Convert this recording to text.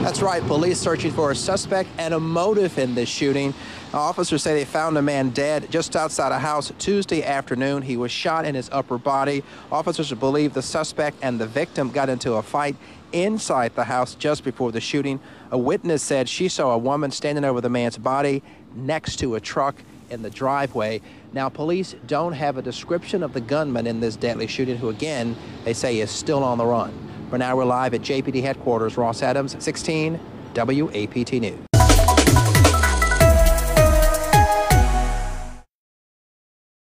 That's right. Police searching for a suspect and a motive in this shooting. Officers say they found a man dead just outside a house Tuesday afternoon. He was shot in his upper body. Officers believe the suspect and the victim got into a fight inside the house just before the shooting. A witness said she saw a woman standing over the man's body next to a truck in the driveway. Now, police don't have a description of the gunman in this deadly shooting, who, again, they say is still on the run. For now, we're live at JPD headquarters. Ross Adams, 16 WAPT News.